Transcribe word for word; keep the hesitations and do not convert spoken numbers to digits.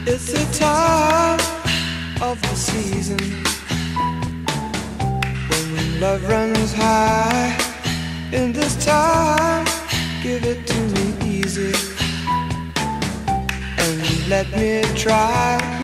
It's the time of the season when love runs high. In this time, give it to me easy and let me try.